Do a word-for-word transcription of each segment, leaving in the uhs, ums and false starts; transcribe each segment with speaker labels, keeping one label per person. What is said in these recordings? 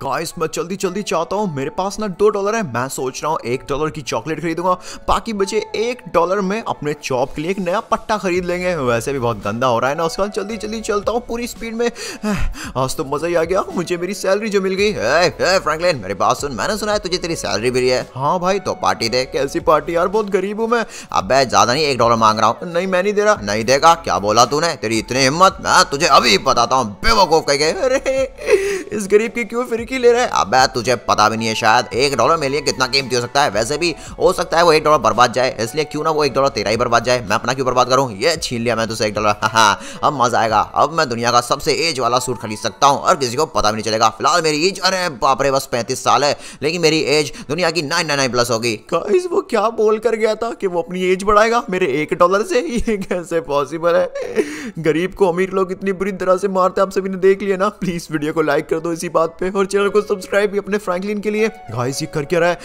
Speaker 1: Guys मैं जल्दी जल्दी चाहता हूँ, मेरे पास ना दो डॉलर है। मैं सोच रहा हूँ एक डॉलर की चॉकलेट खरीदूंगा, बाकी बचे एक डॉलर में अपने जॉब के लिए एक नया पट्टा खरीद लेंगे। वैसे भी बहुत गंदा हो रहा है ना उसका। जल्दी जल्दी चलता हूँ पूरी स्पीड में। आज तो मजा ही आ गया, मुझे मेरी सैलरी जो मिल गई। हे हे फ्रैंकलिन मेरी बात सुन, मैंने सुना है तुझे तेरी सैलरी भी है। हाँ भाई तो पार्टी दे। कैसी पार्टी यार, बहुत गरीब हूँ मैं। अबे ज्यादा नहीं, एक डॉलर मांग रहा हूँ। नहीं मैं नहीं दे रहा। नहीं देगा? क्या बोला तूने? तेरी इतनी हिम्मत, मैं तुझे अभी बताता हूँ बेवकूफ कह के। अरे इस गरीब की क्यों फिरकी ले रहा है? अबे तुझे पता भी नहीं है शायद, एक डॉलर मेरे लिए कितना कीमती हो सकता है। वैसे भी हो सकता है वो एक डॉलर बर्बाद जाए, इसलिए क्यों ना वो एक डॉलर तेरा ही बर्बाद जाए। मैं अपना क्यों बर्बाद करूं? ये छीन लिया मैं तुझसे एक डॉलर। हाँ अब मजा आएगा। अब मैं दुनिया का सबसे एज वाला सूट खरीद सकता हूँ और किसी को पता भी नहीं चलेगा। फिलहाल मेरी एज, अरे बाप रे, बस पैंतीस साल है, लेकिन मेरी एज दुनिया की नाइन नाइन नाइन प्लस होगी। गाइस वो क्या बोल कर गया था कि वो अपनी एज बढ़ाएगा मेरे एक डॉलर से? ये कैसे पॉसिबल है? गरीब को अमीर लोग इतनी बुरी तरह से मारते हैं, आप सभी ने देख लिया ना। प्लीज वीडियो को लाइक कर दो इसी बात पे, और चैनल को सब्सक्राइब भी अपने फ्रैंकलिन के लिए। गाइस ये कर क्या रहा है?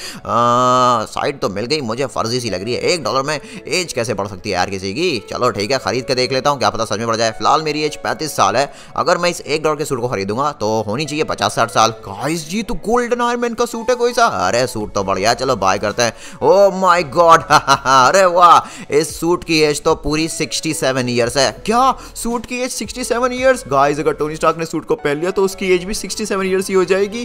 Speaker 1: साइड तो मिल गई, मुझे फर्जी सी लग रही है। एक डॉलर में एज कैसे बढ़ सकती है यार किसी की? चलो ठीक है, खरीद के देख लेता हूँ, क्या पता सच में बढ़ जाए। फिलहाल मेरी एज पैंतीस साल है। अगर मैं इस एक डॉलर के सूट को खरीदूंगा तो होनी चाहिए पचास साठ साल। गाइस जी तो गोल्डन आयरन का सूट है कोई सा? अरे सूट तो बढ़िया, चलो बाय करते हैं। ओ माय गॉड, अरे वाह, इस सूट की एज तो पूरी सिक्सटी सेवन ईयर्स है। क्या सूट की age sixty seven years? Guys अगर टोनी स्टार्क ने सूट को पहन लिया तो उसकी एज भी सिक्सटी सेवन ईयर्स ही हो जाएगी।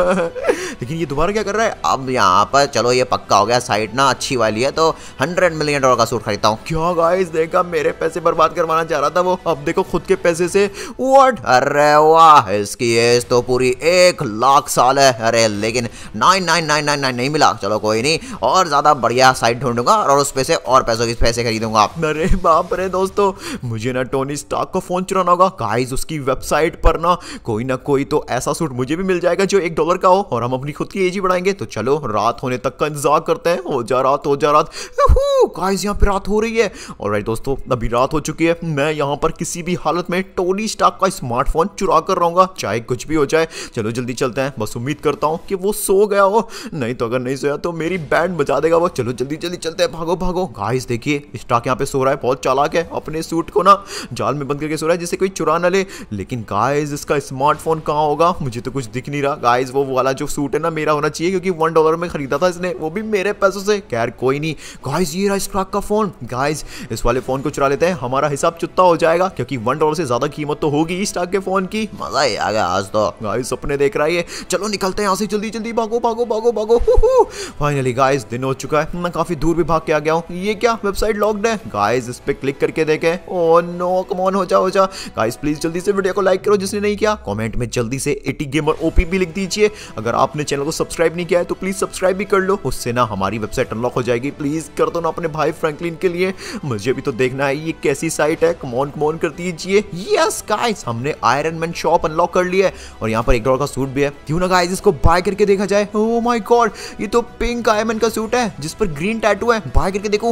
Speaker 1: लेकिन ये दोबारा क्या कर रहा है? अब यहाँ पर चलो ये पक्का हो गया, साइड ना अच्छी वाली है तो हंड्रेड मिलियन डॉलर का सूट खरीदता हूँ। क्या गाइस देखा, मेरे पैसे बर्बाद करवाना चाह रहा था वो, अब देखो खुद के पैसे से। व्हाट? अरे वाह, इसकी एज तो पूरी एक लाख साल है। अरे लेकिन nine nine nine nine nine नहीं मिला। चलो कोई नहीं, और ज्यादा बढ़िया साइट ढूंढूंगा और उस पे से और पैसों के पैसे खरीदूंगा। अरे बाप रे दोस्तों, मुझे ना टोनी स्टार्क का फोन चुराना होगा। गाइस उसकी वेबसाइट पर ना कोई ना कोई तो ऐसा सूट मुझे भी मिल जाएगा जो एक डॉलर का हो, और हम अपनी खुद की एज ही बढ़ाएंगे। तो चलो रात होने तक का इंतजार करते हैं। हो जा रात, हो जा रात। गाइस यहाँ पे रात हो रही है। ऑलराइट दोस्तों, अभी रात हो चुकी है। मैं यहाँ पर किसी भी हालत में टोनी स्टार्क का स्मार्टफोन चुरा कर रहूंगा, चाहे कुछ भी हो जाए। चलो जल्दी चलते हैं। बस उम्मीद करता हूँ कि वो सो गया हो, नहीं तो अगर नहीं सोया तो मेरी बैंड बजा देगा वो। चलो जल्दी जल्दी चलते हैं, भागो भागो। गाइस देखिए स्टार्क यहाँ पे सो रहा है, बहुत चालाक है, अपने सूट को ना जाल में बंद करके सो रहा है जिससे कोई चुरा ना ले। लेकिन गाइस इसका स्मार्टफोन कहाँ होगा? मुझे तो कुछ दिख नहीं रहा। गाइस वो वाला जो सूट है ना मेरा होना चाहिए, क्योंकि वन डॉलर में खरीदा था इसने, वो भी मेरे पैसों से। खैर कोई नहीं। गाइस ये रहा स्टार्क का फोन। गाइस इस वाले फोन को चुरा लेते हैं, हमारा हिसाब चुत्ता हो जाएगा, क्योंकि वन डॉलर से ज्यादा कीमत तो होगी स्टार्क के फोन की। मजा ही आ गया आज तो। गाइस सपने देख रहा है। चलो निकलते हैं यहाँ से, जल्दी जल्दी भागो भागो भागो भागो। फाइनली गाइस दिन हो चुका है, मैं काफी दूर भी भाग के आ गया हूँ। ये क्या, वेबसाइट लॉक्ड है? गाइस इस पे क्लिक करके देखें। ओह नो, कम ऑन हो जा हो जा। गाइस प्लीज जल्दी से वीडियो को लाइक करो जिसने नहीं किया। कमेंट में जल्दी से एटी गेमर ओपी भी लिख दीजिए। अगर आपने चैनल को सब्सक्राइब नहीं किया है तो प्लीज सब्सक्राइब भी कर लो, उससे ना हमारी वेबसाइट अनलॉक हो जाएगी। प्लीज कर दो ना अपने भाई फ्रैंकलिन के लिए, मुझे भी तो देखना है ये कैसी साइट है। कम ऑन कम ऑन कर दीजिए। यस गाइस हमने आयरन मैन शॉप अनलॉक कर लिया है, और यहाँ पर एक डॉलर का सूट भी है। क्यों ना गाइस इसको बाय करके देखा जाए। ओह माय गॉड, ये तो पिंक आयरन मैन का सूट है जिस पर ग्रीन टैटू है। बाय करके देखो।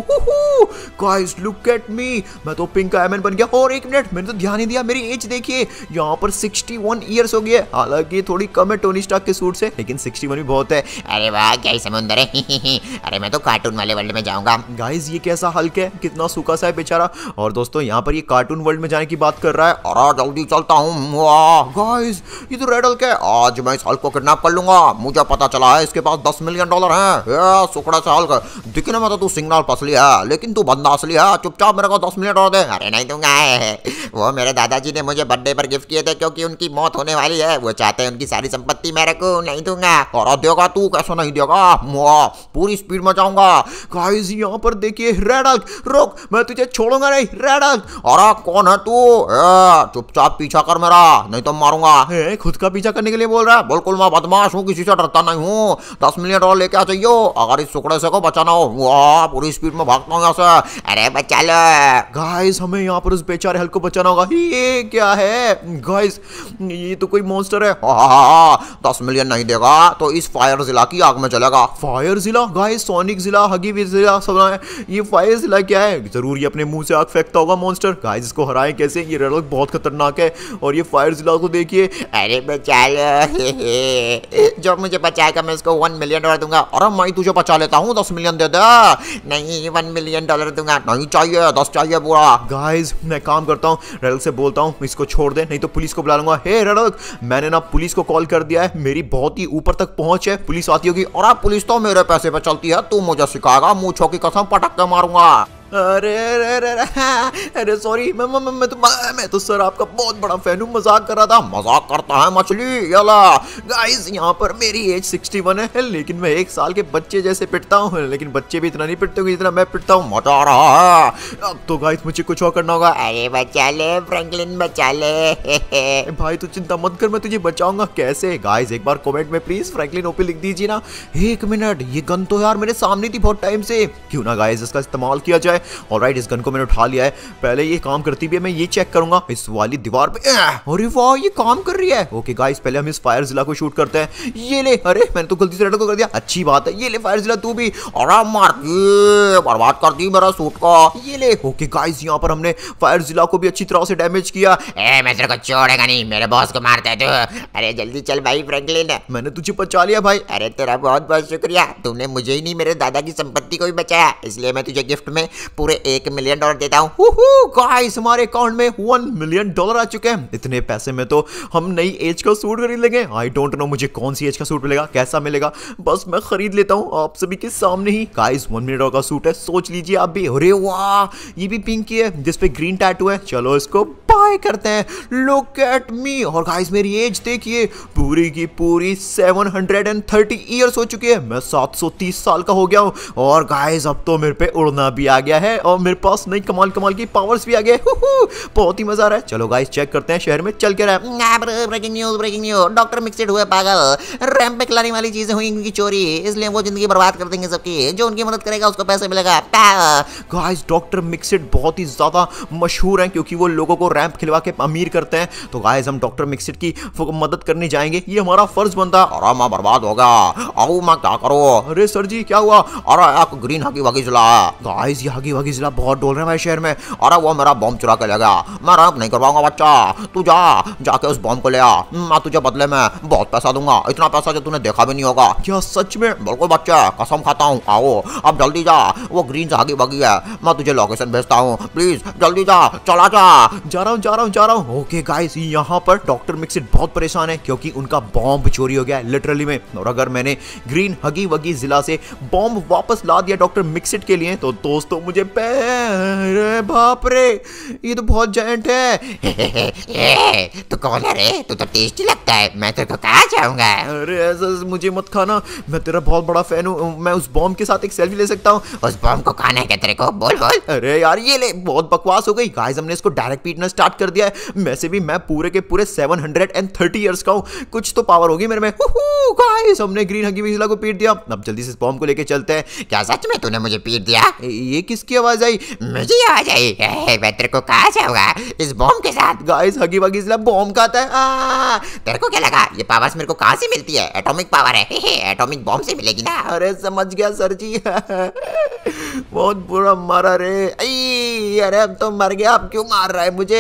Speaker 1: गाइस लुक एट मी, मैं तो पिंक आयरन मैन बन गया। और एक मिनट, मैंने तो ध्यान नहीं दिया, मेरी एज देखिए यहाँ पर सिक्सटी वन ईयर्स हो गई है। हालांकि थोड़ी कम है टोनी स्टार्क के सूट से, लेकिन सिक्सटी वन भी बहुत है।
Speaker 2: अरे वाह क्या ही समुंदर है। अरे मैं तो कार्टून वाले वर्ल्ड में जाऊंगा।
Speaker 1: गाइस ये कैसा हल्क है, कितना सूखा सा है बेचारा। और दोस्तों यहाँ पर ये कार्टून वर्ल्ड में जाने की बात कर रहा है।
Speaker 2: और जल्दी चलता हूँ।
Speaker 1: गाइस ये तो रेड हल्क है।
Speaker 2: आज मैं इस हल्क को किडनैप कर लूंगा। मुझे पता चला है इसके पास दस मिलियन डॉलर है। सुकड़ा सा हल्क, दिखने में तो तू सिग्नल पसली है, लेकिन तू बंदा असली है। चुपचाप मेरे को दस मिलियन डॉलर दे। अरे नहीं दूंगा, वो मेरे दादाजी ने मुझे बर्थडे पर गिफ्ट किए थे, क्योंकि उनकी मौत होने वाली है। वो चाहते हैं उनकी सारी संपत्ति मेरे को। नहीं दूंगा। और देगा तू, कैसे नहीं देगा? पूरी स्पीड में जाऊंगा।
Speaker 1: गाइस यहाँ पर देखिए रेड हल्क, रुक, मैं तुझे छोड़ूंगा नहीं। रेड हल्क,
Speaker 2: अरे कौन है तू? चुपचाप पीछा कर मेरा, नहीं तो मारूंगा।
Speaker 1: ए, खुद का पीछा करने के लिए बोल रहा है?
Speaker 2: बिल्कुल मैं बदमाश हूँ, किसी से डरता नहीं हूँ। दस मिलियन डॉलर लेके आ चाहिए अगर इस टुकड़े से को बचाना हो। वाह पूरी स्पीड में भागता हूँ यहाँ से। अरे बचा लो।
Speaker 1: गाइस हमें यहाँ पर उस बेचारे हल्क को बचाना होगा। ये क्या है गाइस, ये तो कोई मॉन्स्टर है।
Speaker 2: दस मिलियन नहीं देगा तो इस फायर जिला की आग में चलेगा।
Speaker 1: फायर जिला? गाइस सोनिक जिला, हगी जिला सब है। ये फायर जिला क्या है? जरूर ये अपने मुंह से आग फेंकता होगा मॉन्स्टर। गाइस इसको हराएं कैसे? ये रेड हल्क बहुत खतरनाक है। और ये फायर जिला को देखिए।
Speaker 2: अरे बचा लो। जो मुझे बचाएगा मैं इसको वन मिलियन डॉलर दूंगा।
Speaker 1: और मैं तुझे बचा लेता हूँ, दस मिलियन दे दे।
Speaker 2: नहीं वन मिलियन डॉलर दूंगा। नहीं चाहिए, दस चाहिए पूरा।
Speaker 1: गाइस मैं काम करता हूँ, रेड हल्क से बोलता हूँ इसको छोड़ दे, नहीं तो पुलिस को बुला लूंगा। हे रेड हल्क, मैंने ना पुलिस को कॉल कर दिया है, मेरी बहुत ही ऊपर तक पहुंच है, पुलिस आती होगी।
Speaker 2: और अब पुलिस तो मेरे पैसे पे चलती है, तू मुझे सिखाएगा, मूंछों की कसम पटक के मारूंगा।
Speaker 1: अरे अरे अरे अरे अरे सॉरी, मैं मैं मैं मैं तो मैं तो सर आपका बहुत बड़ा फैन हूँ, मजाक कर रहा था।
Speaker 2: मजाक करता है मछली, याला।
Speaker 1: गाइस यहाँ पर मेरी एज इकसठ है, लेकिन मैं एक साल के बच्चे जैसे पिटता हूँ, लेकिन बच्चे भी इतना नहीं पिटते होंगे जितना मैं पिटता हूँ।
Speaker 2: मजा आ रहा है।
Speaker 1: अब तो गाइस मुझे कुछ और करना होगा।
Speaker 2: अरे बचा ले फ्रैंकलिन, बचा ले।
Speaker 1: भाई तू चिंता मत कर, मैं तुझे बचाऊंगा। कैसे? गाइस एक बार कमेंट में प्लीज फ्रैंकलिन ओपी लिख दीजिए ना। एक मिनट, ये गन तो यार मेरे सामने थी बहुत टाइम से, क्यों ना गाइस इसका इस्तेमाल किया जाए। ऑलराइट, इस गन को मैंने उठा लिया है, पहले ये काम करती भी है, मैं ये चेक करूंगा इस वाली दीवार पे। अरे वाह, ये काम कर रही है। ओके गाइस, पहले हम इस फायर जिला को शूट करते हैं। ये ले, अरे मैंने तो गलती से रेड को कर दिया, अच्छी बात है। ये ले फायर जिला तू भी।
Speaker 2: और मार बर्बाद कर दी मेरा सूट को।
Speaker 1: ये ले। ओके गाइस, यहाँ पर हमने फायर जिला को भी अच्छी तरह से डैमेज किया।
Speaker 2: ए, मैं तेरे को छोड़ेगा नहीं, मेरे बॉस को मारता है तू। अरे जल्दी चल भाई फ्रैंकलिन,
Speaker 1: मैंने तुझे बचा लिया भाई।
Speaker 2: अरे तेरा बहुत बहुत शुक्रिया, तुमने मुझे ही नहीं मेरे दादा की संपत्ति को भी बचाया, इसलिए मैं तुझे गिफ्ट में पूरे एक मिलियन डॉलर देता हूँ।
Speaker 1: गाइस हमारे अकाउंट में वन मिलियन डॉलर आ चुके हैं। इतने पैसे में तो हम नई एज का सूट खरीद लेंगे। आई डोंट नो मुझे कौन सी एज का सूट मिलेगा, कैसा मिलेगा, बस मैं खरीद लेता हूँ आप सभी के सामने ही। गाइस वन मिलियन डॉलर का सूट है, सोच लीजिए आप भी। अरे वाह, ये भी पिंक की है जिसपे ग्रीन टैटू है। चलो इसको बाय करते हैं। Look at me. और गाइस मेरी एज देखिए, पूरी की पूरी सेवन हंड्रेड थर्टी इयर्स हो चुकी है। मैं सात सौ तीस साल का हो गया हूँ। और गाइस अब तो मेरे पे उड़ना भी आ गया है और मेरे पास नई कमाल कमाल की पावर्स भी आ गए। बहुत ही मजा आ रहा है। चलो गाइस चेक करते हैं शहर में चल के रहा है।
Speaker 2: Breaking news, breaking news, doctor mixed हुए पागल। रैंप पे खिलाने वाली चीजें हुई इनकी चोरी, इसलिए वो जिंदगी बर्बाद कर देंगे सबकी। जो उनकी मदद करेगा उसको पैसे मिलेगा।
Speaker 1: गाइस डॉक्टर मिक्सिड बहुत ही ज्यादा मशहूर हैं क्योंकि वो लोगों को रैंप खिलवा के अमीर करते हैं। तो गाइस हम डॉक्टर मिक्सिड की मदद करने जाएंगे, ये हमारा फर्ज बनता है।
Speaker 2: अरे मैं बर्बाद होगा, आओ मैं क्या करूँ।
Speaker 1: अरे सर जी क्या हुआ?
Speaker 2: अरे एक ग्रीन हगी वगी जिला।
Speaker 1: गाइस ये हगी वगी जिला बहुत डोल रहे हैं भाई शहर में।
Speaker 2: अरे वो मेरा बॉम्ब चुरा के ले गया, मैं रैंप नहीं करवाऊंगा बच्चा। तू जा जाके उस बॉम्ब को ले आ, मैं तुझे बदले में बहुत पैसा दूंगा, इतना पैसा जो तूने देखा भी नहीं होगा।
Speaker 1: क्या सच में?
Speaker 2: बिल्कुल बच्चा, कसम खाता हूँ। आओ अब जल्दी जा, वो ग्रीन से हगी वगी है, मैं तुझे लोकेशन भेजता हूँ, प्लीज जल्दी जा। चला जा।
Speaker 1: जा रहा हूँ जा रहा हूँ जा रहा हूँ। ओके गाइस यहाँ पर डॉक्टर मिक्सिड बहुत परेशान है क्योंकि उनका बॉम्ब चोरी हो गया है लिटरली में। और अगर मैंने ग्रीन हगी वगी जिला से बॉम्ब वापस ला दिया डॉक्टर मिक्सिड के लिए तो दोस्तों मुझे पे बाप रे, ये तो बहुत जायंट है।
Speaker 2: तू कौन है रे? तू तो टेस्टी लगता है, मैं तेरे को कहाँ जाऊंगा।
Speaker 1: अरे ऐसा मुझे मत खाना, मैं तेरा बहुत बड़ा फैन हूँ। मैं उस बॉम्ब के साथ एक सेल्फी ले सकता हूँ।
Speaker 2: उस बॉम्ब को खाना है क्या तेरे को? बोल बोल।
Speaker 1: अरे यार ये ले, बहुत बकवास हो गई। गाइस हमने इसको डायरेक्ट पीटना स्टार्ट कर दिया है। वैसे भी मैं पूरे के पूरे सेवन हंड्रेड थर्टी इयर्स का हूँ, कुछ तो पावर होगी मेरे में। गाइस हमने ग्रीन हगी वगी जिला को पीट दिया। अब जल्दी से इस बॉम्ब को लेके चलते हैं।
Speaker 2: क्या सच में तूने मुझे पीट दिया?
Speaker 1: ये किसकी आवाज आई?
Speaker 2: मुझे आवाज आई। मैं तेरे को कहाँ जाऊंगा इस बॉम्ब के साथ।
Speaker 1: गाइस हगी वगी जिला बॉम्ब खाता है।
Speaker 2: तेरे को क्या लगा ये पावर्स मेरे को कहाँ से मिलती है? एटॉमिक पावर है, एटॉमिक बॉम्ब से मिलेगी ना।
Speaker 1: अरे समझ गया सर जी। बहुत बुरा मारा रे। अरे अब तो मर गया, अब क्यों मार रहा है मुझे?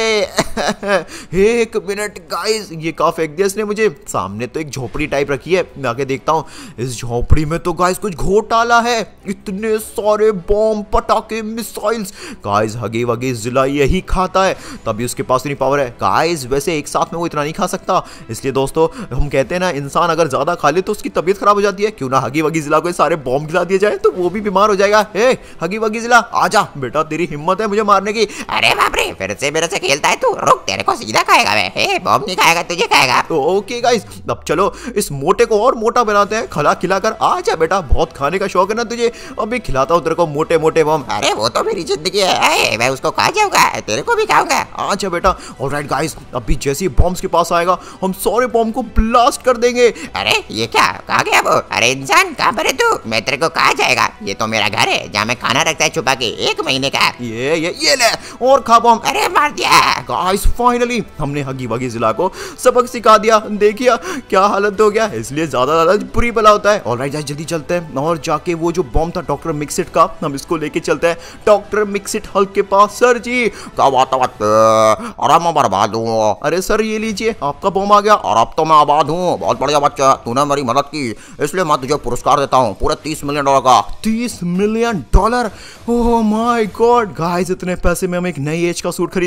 Speaker 1: एक मिनट गाइस, ये कहाँ फेंक दिया इसने मुझे? सामने तो एक झोपड़ी टाइप रखी है, मैं आके देखता हूँ। इस झोपड़ी में तो गाइस कुछ घोटाला है। इतने सारे बॉम्ब, पटाखे, मिसाइल्स। गाइस हगी वगी जिला यही खाता है, तभी उसके पास इतनी पावर है। गाइस वैसे एक साथ में वो इतना नहीं खा सकता, इसलिए दोस्तों हम कहते हैं ना इंसान अगर ज्यादा खा ले तो उसकी तबीयत खराब हो जाती है। क्यों ना हगी वगी जिला को सारे बॉम्ब खिला दिए जाए तो वो भी बीमार हो जाएगा। हे हगी वगी जिला आजा बेटा, तेरी हिम्मत है मुझे मारने की।
Speaker 2: अरे बाप रे, फिर से मेरे से खेलता है तू? रुक, तेरे को सीधा खाएगा मैं। हे बॉम्ब नहीं खाएगा, तुझे खाएगा।
Speaker 1: ओके गाइस अब चलो इस मोटे को और मोटा बनाते हैं, खिला खिलाकर। आजा बेटा, बहुत खाने का शौक है ना तुझे, अभी खिलाता हूँ तेरे को मोटे मोटे बॉम्ब।
Speaker 2: अरे वो तो मेरी जिंदगी है, मैं उसको खा जाऊंगा, तेरे को भी खाऊंगा।
Speaker 1: आजा बेटा। ऑलराइट गाइस, अभी जैसे ही बॉम्ब्स के पास आएगा हम सारे बॉम्ब को ब्लास्ट कर देंगे।
Speaker 2: अरे ये क्या, कहाँ गया वो? अरे इंसान कहाँ पर है तू? मैं तेरे को कहाँ जाएगा? ये तो मेरा घर है जहाँ मैं खाना रखता है छुपा के, एक महीने का।
Speaker 1: ये ये ये ले और खा बॉम्ब।
Speaker 2: अरे मार दिया।
Speaker 1: गाइस फाइनली हमने हगी वगी जिला को सबक सिखा दिया। देखिए क्या हालत हो गया, इसलिए ज्यादा ज्यादा बुरी बला होता है। ऑलराइट गाइस जल्दी चलते हैं और जाके वो जो बॉम्ब था डॉक्टर मिक्सिट का, हम इसको लेके चलते हैं डॉक्टर मिक्सिट हल्क के पास। सर जी
Speaker 2: क्या बात है? अरे मैं बर्बाद हूँ।
Speaker 1: अरे सर ये लीजिए आपका बॉम्ब आ गया।
Speaker 2: और अब तो मैं आबाद हूँ। बहुत बढ़िया बच्चा, तूने मेरी मदद की, इसलिए मैं तुझे पुरस्कार देता हूँ पूरे तीस मिलियन डॉलर का।
Speaker 1: तीस million dollar? Oh my god guys, इतने पैसे में हम एक नई एज का सूट खरीद सकते हैं।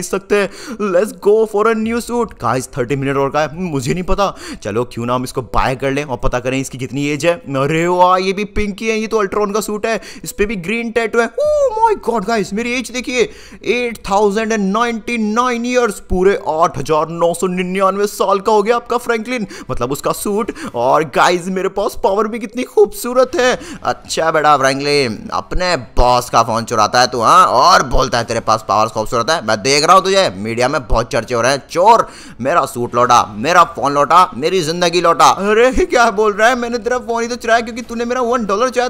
Speaker 1: Let's go for a new suit. Guys thirty minute और का है, मुझे नहीं पता। चलो क्यों ना हम इसको बाय कर लें और पता करें इसकी कितनी एज है। अरे वाह, ये भी पिंक ही है, ये तो अल्ट्रॉन का सूट है, इस पे भी ग्रीन टैटू है। ओह माय गॉड गाइस, मेरी एज देखिए, eight thousand ninety nine years, पूरे आठ हजार नौ सौ निन्यानवे साल का हो गया आपका फ्रैंकलिन, मतलब उसका सूट। और गाइस मेरे पास पावर भी कितनी खूबसूरत है। अच्छा बेटा फ्रैंकलिन, अपने बॉस का फोन चुराता है तू, हाँ, और बोलता है तेरे पास पावर खूबसूरत है। मैं देख रहा हूँ तुझे, मीडिया में बहुत चर्चे हो रहे हैं। चोर, मेरा सूट लौटा, मेरा फोन लौटा, मेरी जिंदगी लौटा। अरे क्या बोल रहा है, मैंने तेरा फोन ही तो चुराया क्योंकि तूने मेरा वन डॉलर चुराया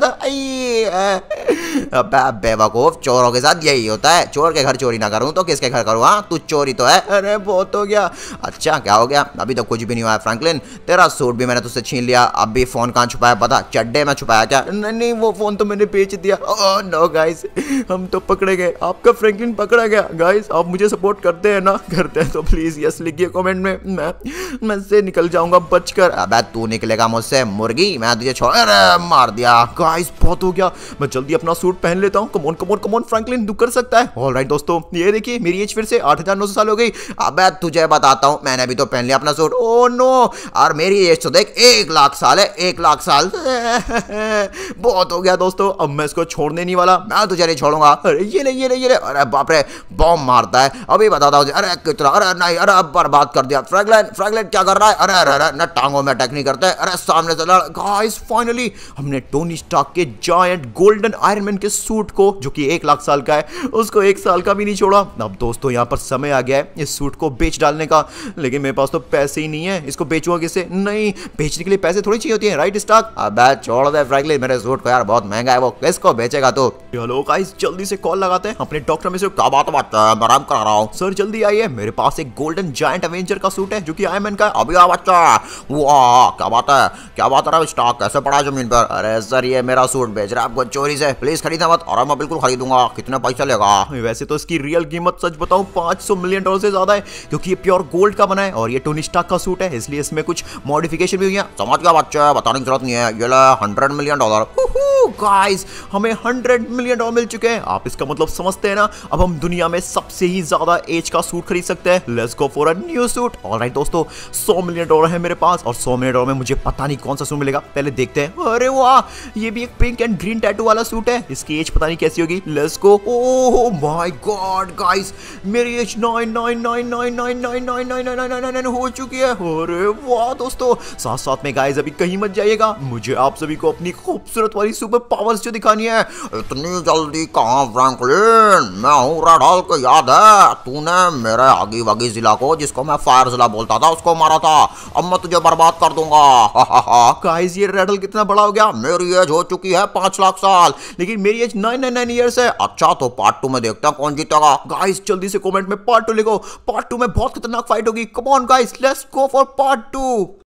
Speaker 1: था। बेवकूफ, चोरों के साथ यही होता है, चोर के घर चोरी ना करूं तो किसके घर करूं, हाँ, तू चोरी तो है। अरे बहुत हो गया। अच्छा क्या हो गया, अभी तो कुछ भी नहीं हुआ है फ्रैंकलिन, तेरा सूट भी मैंने तुझसे छीन लिया, अब भी फोन कहाँ छुपाया पता, चड्डे में छुपाया क्या? नहीं नहीं, वो फोन तो मैंने बेच दिया। ओह नो गाइस, हम तो पकड़े गए, आपका फ्रैंकलिन पकड़ा गया। गाइस आप मुझे सपोर्ट करते हैं ना? करते हैं तो प्लीज यस लिखिए कमेंट में, मैं मैं से निकल जाऊंगा बचकर। अबे तू निकलेगा मुझसे मुर्गी, मैं तुझे छोड़, अरे मार दिया। गाइस बहुत हो गया, मैं जल्दी अपना सूट पहन लेता हूँ। Come on come on come on Franklin, तू कर सकता है। ऑलराइट दोस्तों, ये देखिए मेरी एज फिर से आठ हजार नौ सौ साल हो गई। अबे तुझे बताता हूँ, मैंने भी तो पहन लिया अपना सूट। ओह नो, और मेरी एज तो देख एक लाख साल है, एक लाख साल। बहुत हो गया दोस्तों, अब मैं इसको छोड़ने नहीं वाला, मैं तुझे नहीं छोड़ूंगा। अरे ये ले ये ले ये ले, अरे बाप रे, बॉम्ब मारता है, अभी बताता हूँ। अरे कितना, अरे नहीं, अरे बर्बाद कर दिया। फ्रैंकलिन फ्रैंकलिन क्या कर रहा है? अरे अरे अरे, न टांगों में अटैक नहीं करते, अरे सामने से लड़। गाइस फाइनली हमने टोनी स्टार्क के जायंट गोल्डन आयरन मैन के सूट को, जो कि एक लाख साल का है, उसको एक साल का भी नहीं छोड़ा। अब दोस्तों यहाँ पर समय आ गया है इस सूट को बेच डालने का, लेकिन मेरे पास तो पैसे ही नहीं है, इसको बेचूंगा किसे? नहीं, बेचने के लिए पैसे थोड़ी चाहिए होती है, राइट स्टार्क? अबे छोड़ दे फ्रैंकलिन, मेरे सूट को यार बहुत महंगा है, वो किसको बेचेगा तू? चलो गाइस जल्दी से कॉल लगाते हैं अपने डॉक्टर में से। क्या बात बात आराम कर रहा हूँ सर, जल्दी आइए, मेरे पास एक गोल्डन जायंट अवेंजर का सूट है जो कि आयरन मैन का है। अभी आ बच्चा, वाह क्या बात है, क्या बात है, स्टॉक कैसे पड़ा जमीन पर? अरे सर ये मेरा सूट बेच रहा है आपको चोरी से, प्लीज खरीदना मत। और मैं बिल्कुल खरीदूंगा, कितने पैसे लेगा? वैसे तो इसकी रियल कीमत सच बताऊं पाँच सौ मिलियन डॉलर से ज्यादा है, क्योंकि ये प्योर गोल्ड का बना है और ये टोनी स्टार्क का सूट है, इसलिए इसमें कुछ मॉडिफिकेशन भी हुई है। समझ गया बच्चा, बताने की जरूरत नहीं है। ये ले हंड्रेड मिलियन डॉलर। गाइस हमें हंड्रेड मिलियन डॉलर मिल चुके हैं, आप इसका मतलब समझते हैं ना? अब हम दुनिया में सबसे ही ज्यादा एज का सूट खरीद सकते हैं। Let's go for a new suit. Alright दोस्तों, सौ मिलियन डॉलर है मेरे पास और सौ मिलियन डॉलर में मुझे पता नहीं कौन सा सूट मिलेगा, पहले देखते हैं। अरे वाह, ये भी एक पिंक एंड ग्रीन टैटू वाला सूट है, इसकी एज पता नहीं कैसी होगी। Let's go. Oh my god guys, मेरी age nine nine nine nine nine nine nine nine nine nine nine हो चुकी है। अरे वाह दोस्तों, साथ साथ में गाइस अभी कहीं मत जाइएगा, मुझे आप सभी को अपनी खूबसूरत वाली सुपर पावर्स जो दिखानी है।
Speaker 2: इतनी जल्दी कहाँ फ्रैंकलिन, मैं हूँ रेड हल्क, याद है तूने मेरे आगी वागी जिला को, जिसको मैं फायर जिला बोलता था, उसको मारा था, अब मैं तुझे बर्बाद कर दूंगा।
Speaker 1: गाइस ये रेड हल्क कितना बड़ा हो गया?
Speaker 2: मेरी एज हो चुकी है पांच लाख साल,
Speaker 1: लेकिन मेरी age nine nine nine years है।
Speaker 2: अच्छा तो पार्ट टू में देखते हैं कौन जीतेगा।
Speaker 1: गाइस जल्दी से कमेंट में पार्ट टू लिखो, पार्ट टू में बहुत खतरनाक फाइट होगी। Come on guys, let's go for part to.